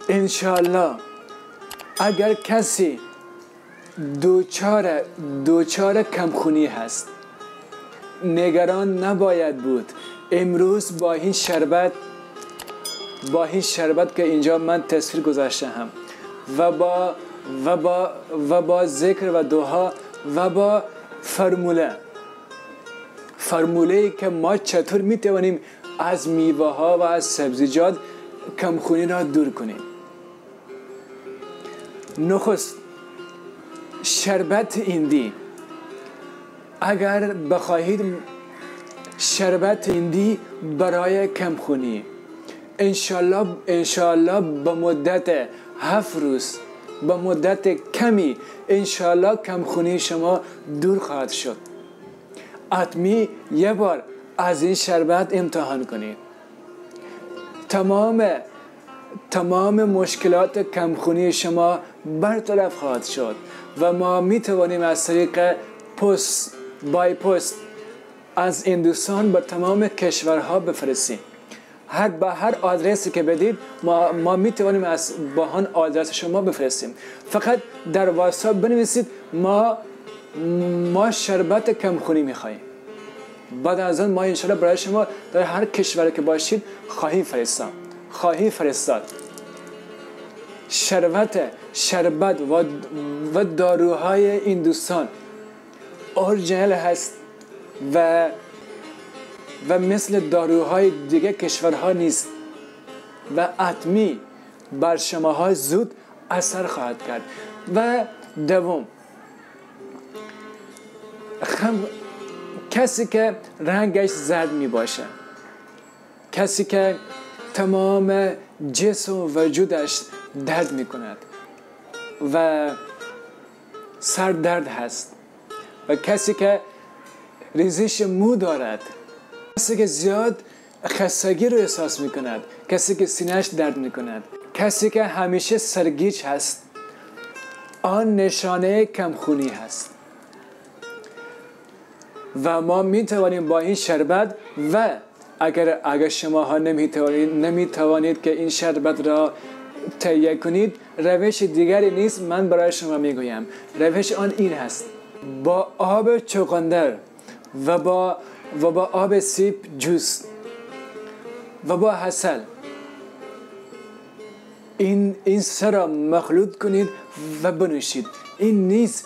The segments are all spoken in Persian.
انشالله اگر کسی دوچار کمخونی هست، نگران نباید بود. امروز با این شربت که اینجا من تصویر گذاشتم و با ذکر و دعا و با فرموله‌ای که ما چطور میتوانیم از میوه ها و از سبزیجات کمخونی را دور کنیم. نخست شربت هندی. اگر بخواهید شربت هندی برای کمخونی، انشالله به مدت 7 روز، به مدت کمی انشالله کمخونی شما دور خواهد شد. حتمی یه بار از این شربت امتحان کنید. تمام مشکلات کمخونی شما برطرف خواهد شد و ما می توانیم از طریق بای پست از هندوستان به تمام کشورها بفرستیم. به هر آدرسی که بدید ما می توانیم با آن آدرس شما بفرستیم. فقط در واتساپ بنویسید ما شربت کمخونی می خواهیم. بعد از آن ما انشاءالله برای شما در هر کشوری که باشید خواهیم فرستاد. شربت و داروهای هندوستان اورجینال هست و مثل داروهای دیگه کشورها نیست و حتمی بر شماها زود اثر خواهد کرد. و دوم، کسی که رنگش زرد می باشه، کسی که تمام جسم و وجودش درد می کند و سر درد هست و کسی که ریزش مو دارد، کسی که زیاد خستگی رو احساس می کند، کسی که سینه‌اش درد می کند، کسی که همیشه سرگیج هست، آن نشانه کمخونی هست. و ما می توانیم با این شربت و اگر شما ها نمی توانید که این شربت را تهیه کنید، روش دیگری نیست. من برای شما می گویم روش آن این هست: با آب چغندر و با آب سیب جوس و با عسل این سه را مخلوط کنید و بنوشید. این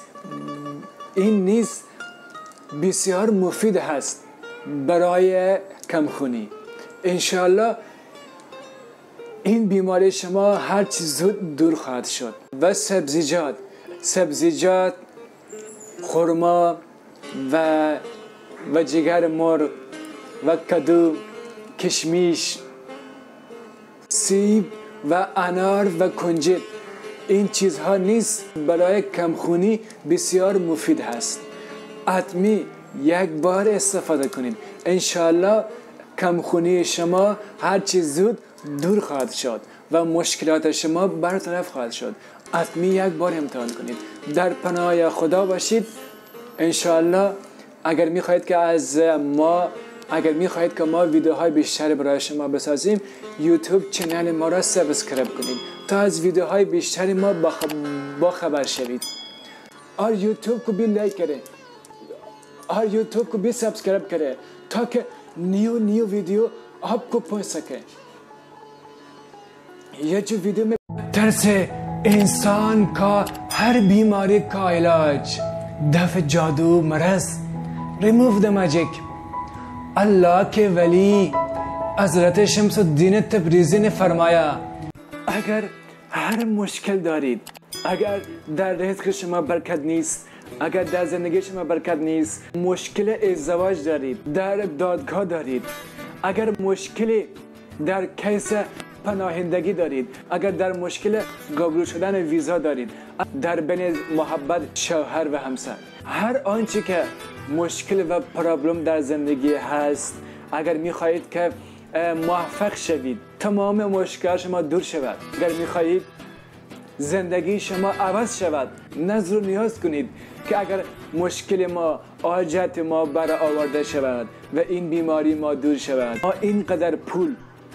نیز بسیار مفید هست برای کمخونی. انشالله این بیماری شما هر چیز زود دور خواهد شد. و سبزیجات خرما و جگر مرغ و کدو، کشمیش، سیب و انار و کنجد، این چیزها نیز برای کمخونی بسیار مفید هست. حتمی یک بار استفاده کنید. انشالله کمخونی شما هر چیز زود دور خواهد شد و مشکلات شما برطرف خواهد شد. حتمی یک بار امتحان کنید. در پناه خدا باشید. انشالله اگر میخواهید که ما ویدیوهای بیشتری برای شما بسازیم، یوتیوب چنل ما را سابسکرایب کنید تا از ویدیوهای بیشتری ما با خبر شوید. और यूट्यूब को भी लाइक करें और यूट्यूब को भी सब्सक्राइब करें ताकि न्यू वीडियो आपको पहुंच सके. ये जो वीडियो में तरह से इंसान का हर बीमारी का इलाज, दफ़ जादू मरज, रिमूव द मैजिक, अल्लाह के वली हज़रत शम्सुद्दीन तबरीज़ी ने फरमाया, अगर हर मुश्किल دارید، اگر در رزق شما برکت نیست، اگر در زندگی شما برکت نیست، مشکل ازدواج دارید، در دادگاه دارید، اگر مشکلی در کیس پناهندگی دارید، اگر در مشکل قبول شدن ویزا دارید، در بین محبت شوهر و همسر، هر آنچه که مشکل و پرابلم در زندگی هست، اگر میخواهید که موفق شوید، تمام مشکل شما دور شود، اگر میخواهید زندگی شما عوض شود، نظر و نیاز کنید که اگر مشکل ما، حاجت ما برآورده شود و این بیماری ما دور شود. ما اینقدر پول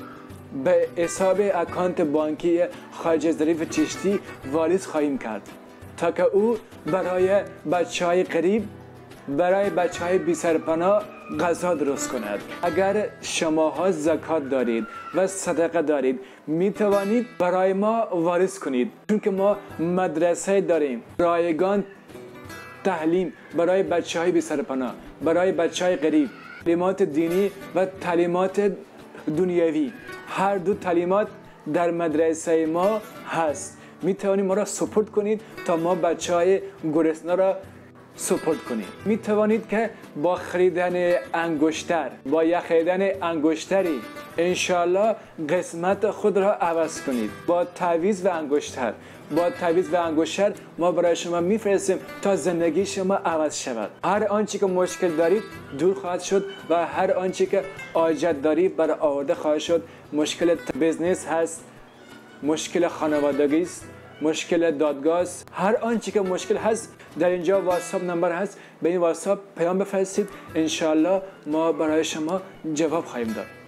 به حساب اکانت بانکی خواجه ظریف چشتی واریز خواهیم کرد تا که او برای بچهای غریب، برای بچهای بی سرپناه غذا درست کند. اگر شماها زکات دارید و صدقه دارید می توانید برای ما واریز کنید، چون که ما مدرسه داریم رایگان تعلیم برای بچهای بی سرپناه، برای بچهای غریب، تعلیمات دینی و تعلیمات دنیوی. هر دو تعلیمات در مدرسه ما هست. می توانید ما را سپورت کنید تا ما بچهای گرسنه را سپورت کنید. می توانید که با خریدن انگشتر، با خریدن انگشتری انشالله قسمت خود را عوض کنید. با تعویض و انگشتر، با تعویض و انگشتر ما برای شما میفرستیم تا زندگی شما عوض شود. هر آنچه که مشکل دارید دور خواهد شد و هر آنچه که حاجت دارید برای آورده خواهد شد. مشکل بزنس هست، مشکل خانوادگی است، مشکل دادگاه است، هر آنچه که مشکل هست در اینجا واتساپ نمبر هست، به این واتساپ پیام بفرستید، انشالله ما برای شما جواب خواهیم داد.